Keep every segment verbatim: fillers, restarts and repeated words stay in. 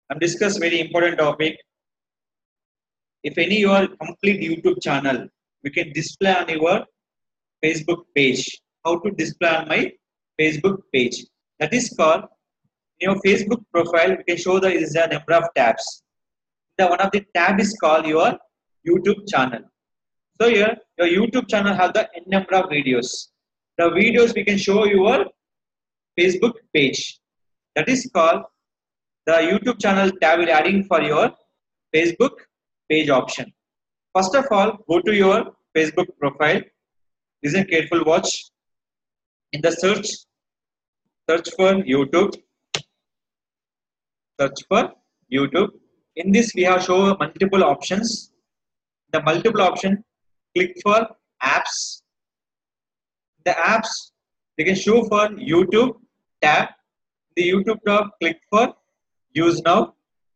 I'm discuss very important topic. If any your complete YouTube channel, we can display on your Facebook page. How to display on my Facebook page? That is called in your Facebook profile. We can show that is a number of tabs. The one of the tab is called your YouTube channel. So here your YouTube channel have the n number of videos. The videos we can show your Facebook page. That is called the YouTube channel tab will adding for your Facebook page option. First of all, go to your Facebook profile. Listen careful, watch. In the search, search for YouTube. Search for YouTube. In this, we have show multiple options. The multiple option, click for apps. The apps, they can show for YouTube tab. The YouTube tab, click for use now.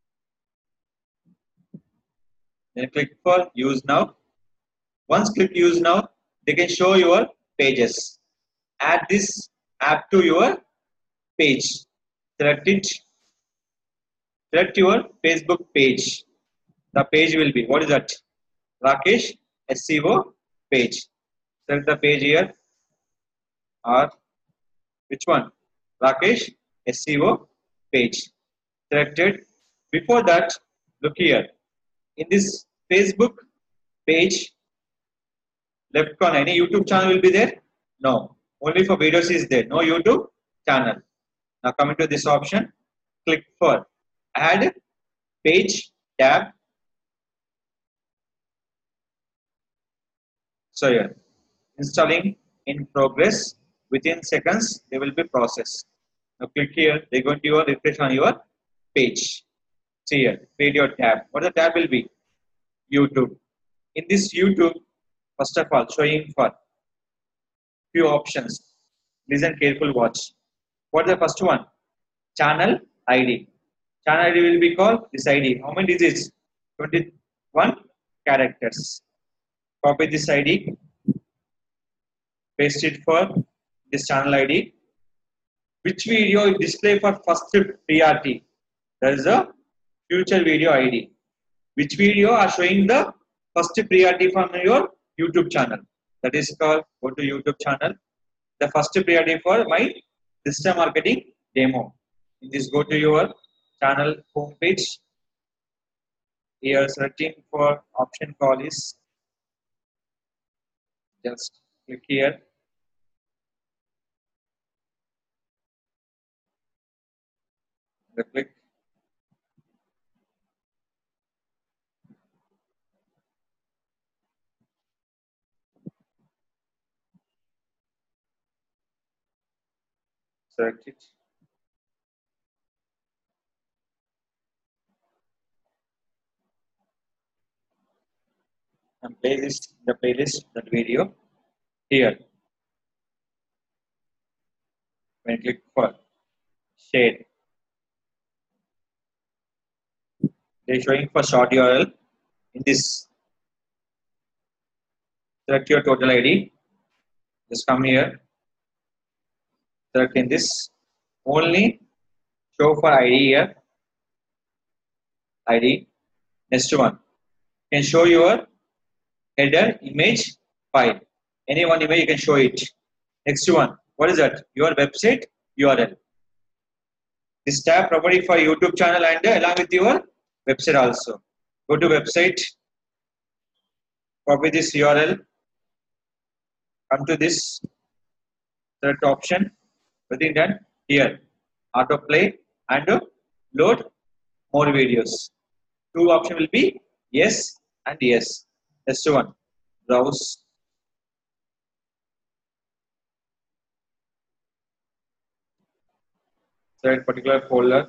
Then click for use now. Once click use now, they can show your pages. Add this app to your page. Select it. Select your Facebook page. The page will be, what is that? Rakesh S E O page. Select the page here. Or which one? Rakesh S E O page. Selected. Before that, look here. In this Facebook page, left corner, any YouTube channel will be there? No. Only for videos is there. No YouTube channel. Now coming to this option, click for add page tab. So here, installing in progress. Within seconds, they will be processed. Now click here. They're going to refresh on your page. See here, video tab. What the tab will be? YouTube. In this YouTube, first of all, showing for few options. Listen careful, watch. What is the first one? Channel I D. Channel I D will be called this I D. How many digits? twenty-one characters. Copy this I D. Paste it for this channel I D. Which video you display for first priority? That is the future video I D. Which video are showing the first priority from your YouTube channel? That is called, go to YouTube channel. The first priority for my digital marketing demo. In this, go to your channel homepage. Here, searching for option call is just click here. The click. Select it. And playlist the playlist that video here. When you click for share, they are showing for short U R L. In this, select your total I D. Just come here. Select in this. Only show for I D here. I D. Next one. You can show your header image file. Any one image you can show it. Next one. What is that? Your website U R L. This tab property for YouTube channel and uh, along with your website also. Go to website. Copy this U R L. Come to this. Select option. Everything done. Here. Autoplay and uh, load more videos. Two option will be yes and yes. Next one. Browse. Select particular folder.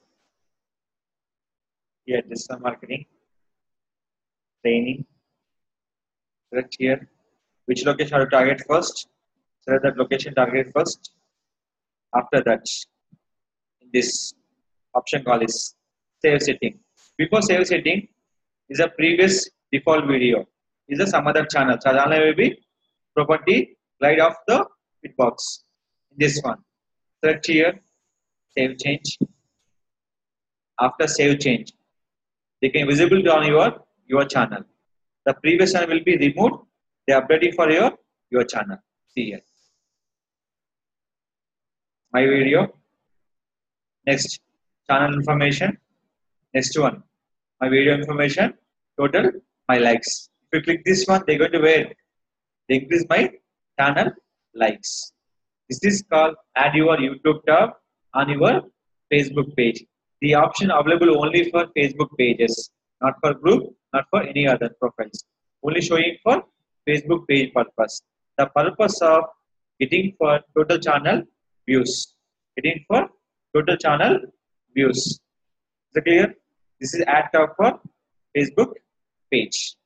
Here, digital marketing, training. Select here. Which location are you target first? Select that location target first. After that, this option call is save setting. Before save setting is a previous default video. Is a some other channel. Channel will be property slide of the bitbox. This one. Select here. Save change. after save change. They can visible on your your channel. The previous channel will be removed. They are updating for your your channel. See here. My video. Next, channel information. Next one, my video information. Total, my likes. If you click this one, they're going to wait. They increase my channel likes. This is called add your YouTube tab on your Facebook page. The option available only for Facebook pages, not for group, not for any other profiles. Only showing for Facebook page purpose. The purpose of getting for total channel views. Getting for total channel views. Is it clear? This is ad tab for Facebook page.